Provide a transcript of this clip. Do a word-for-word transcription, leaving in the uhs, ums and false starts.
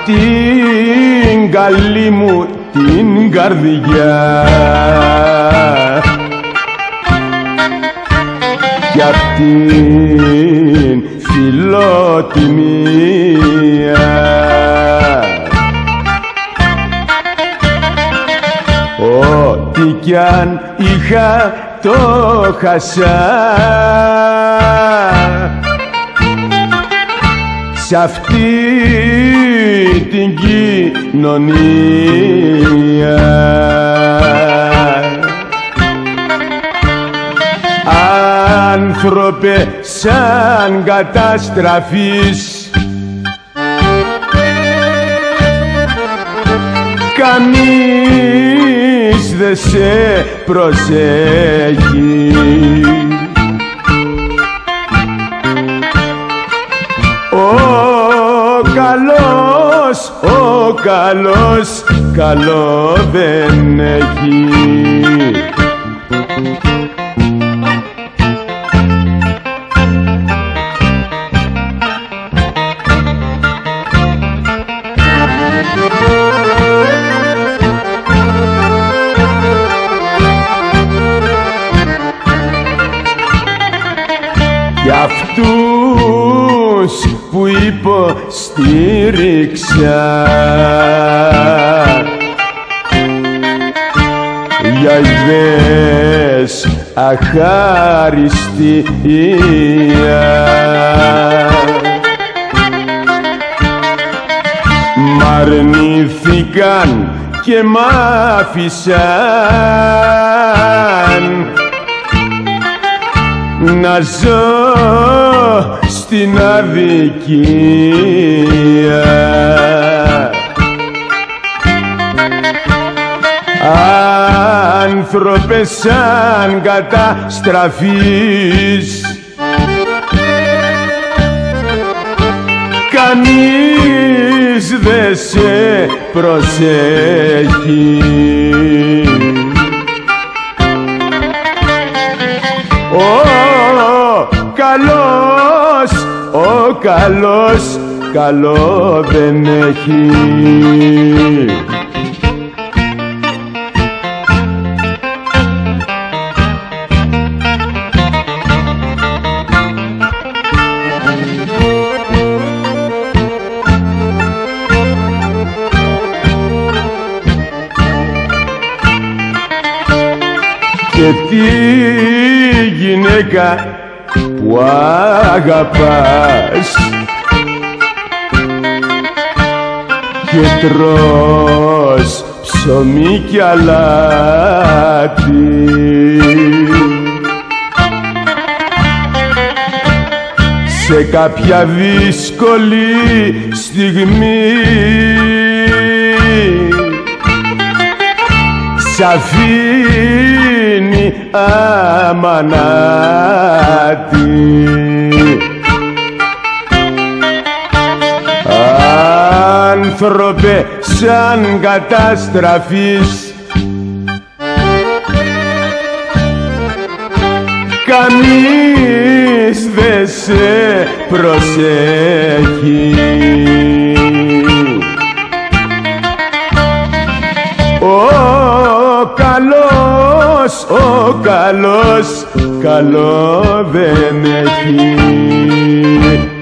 απ' την καλή μου την καρδιά κι απ' την φιλοτιμία. Ό,τι κι αν είχα το χασά σ' αυτή την κοινωνία. Άνθρωπε σαν καταστραφείς, κανείς δε σε προσέχει. Ο καλός, ο καλός, καλό δεν έχει. Για αυτούς που υποστήριξα, για ιδέες αχάριστια, μ' αρνήθηκαν και μ' άφησαν να ζω στην αδικία. Άνθρωπε σαν καταστραφείς, κανείς δε σε προσέχει. Ο καλός, ο καλός, καλό δεν έχει. Και τη γυναίκα που αγαπάς και τρως ψωμί κι αλάτι, σε κάποια δύσκολη στιγμή σ' αφήνει αμανάτη. Άνθρωπε σαν καταστραφείς, κανείς δε σε προσέχει. Ο καλός, ο καλός, καλό δεν έχει.